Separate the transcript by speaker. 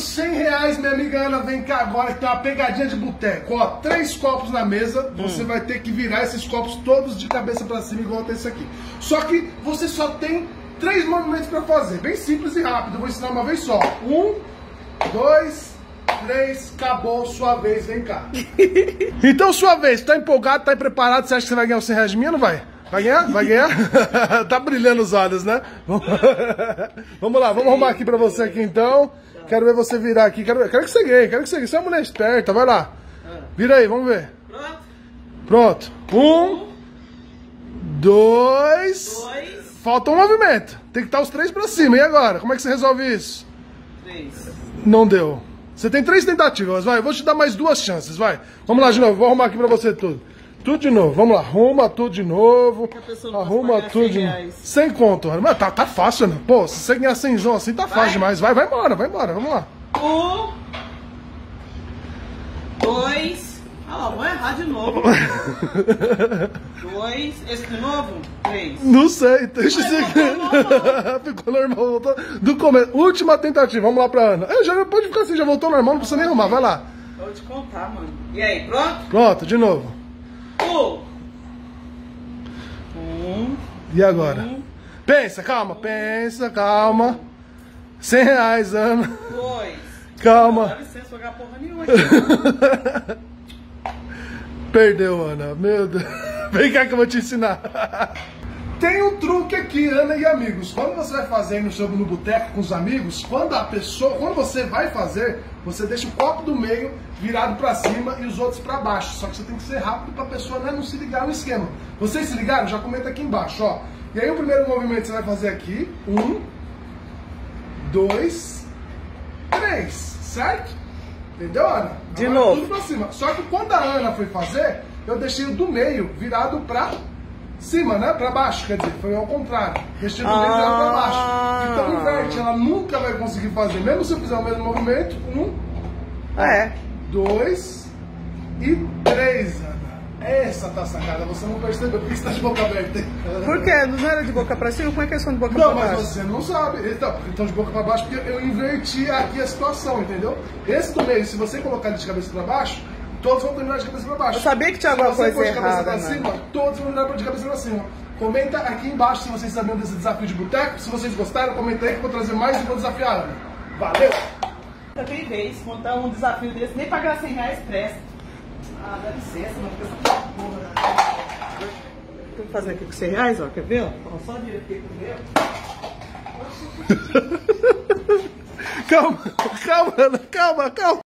Speaker 1: R$100, minha amiga Ana, vem cá agora que tem uma pegadinha de boteco. Ó, 3 copos na mesa, você vai ter que virar esses copos todos de cabeça pra cima, igual tem esse aqui. Só que você só tem 3 movimentos pra fazer, bem simples e rápido. Eu vou ensinar uma vez só. 1, 2, 3, acabou, sua vez, vem cá. Então, sua vez, tá empolgado, tá preparado? Você acha que você vai ganhar os R$100 de mim ou não vai? Vai ganhar? Vai ganhar? Tá brilhando os olhos, né? Vamos lá, vamos arrumar aqui pra você aqui então. Quero ver você virar aqui. Quero que você ganhe, Você é uma mulher esperta, vai lá. Vira aí, vamos ver. Pronto. 1, 2. Falta um movimento. Tem que estar os 3 pra cima. E agora? Como é que você resolve isso?
Speaker 2: 3.
Speaker 1: Não deu. Você tem 3 tentativas, vai. Eu vou te dar mais 2 chances, vai. Vamos lá de novo, vou arrumar aqui pra você tudo. Tudo de novo, vamos lá, arruma tudo de novo. Arruma tudo de novo. Sem conto, mas tá fácil, né? Pô, se você ganhar 100 assim, tá fácil demais. Vai embora, vamos lá.
Speaker 2: 1, 2. Ah, vou errar de novo. 2. Esse de novo? 3.
Speaker 1: Não sei, deixa eu seguir. Ficou normal, voltou do começo. Última tentativa, vamos lá pra Ana. Já pode ficar assim, já voltou normal, não precisa nem arrumar, vai lá.
Speaker 2: Vou te contar, mano. E aí, pronto?
Speaker 1: Pronto, de novo.
Speaker 2: 1.
Speaker 1: E agora? Pensa, calma. R$100, Ana.
Speaker 2: 2.
Speaker 1: Calma.
Speaker 2: Dá licença, vou jogar porra nenhuma.
Speaker 1: Perdeu, Ana. Meu Deus. Vem cá que eu vou te ensinar. Tem um truque aqui, Ana e amigos. Quando você vai fazer no boteco com os amigos, quando você vai fazer, você deixa o copo do meio virado pra cima e os outros pra baixo. Só que você tem que ser rápido pra pessoa não se ligar no esquema. Vocês se ligaram? Já comenta aqui embaixo, ó. E aí o primeiro movimento você vai fazer aqui. 1, 2, 3. Certo? Entendeu, Ana?
Speaker 2: De
Speaker 1: Agora
Speaker 2: novo.
Speaker 1: tudo pra cima. Só que quando a Ana foi fazer, eu deixei o do meio virado pra cima, né? Pra baixo, quer dizer, foi ao contrário. Deixei o do meio virado pra baixo. Então inverte, ela nunca vai conseguir fazer. Mesmo se eu fizer o mesmo movimento, 1, 2 e 3, Ana. Essa tá sacada, você não percebeu, porque você tá de boca aberta.
Speaker 2: Por quê? Não era de boca pra cima? Como é que eles são de boca pra
Speaker 1: Não,
Speaker 2: baixo?
Speaker 1: mas você não sabe. Então de boca pra baixo, porque eu inverti aqui a situação, entendeu? Esse do meio, se você colocar ele de cabeça pra baixo, todos vão terminar de cabeça pra baixo.
Speaker 2: Eu sabia que tinha alguma coisa errada,
Speaker 1: Se você pôr de cabeça pra cima, todos vão terminar de cabeça pra cima. Comenta aqui embaixo se vocês sabiam desse desafio de boteco. Se vocês gostaram, comenta aí que eu vou trazer mais e vou desafiar a Ana. Valeu!
Speaker 2: Tem vez, montar um desafio desse, nem pagar R$100 presta. Ah, dá licença, não fica essa porra. Tô fazendo aqui com R$100, ó, quer ver? Ó, só dinheiro aqui com o meu.
Speaker 1: Calma, Ana, calma.